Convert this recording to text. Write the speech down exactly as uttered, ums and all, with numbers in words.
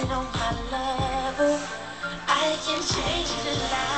know my lover. I can change the life.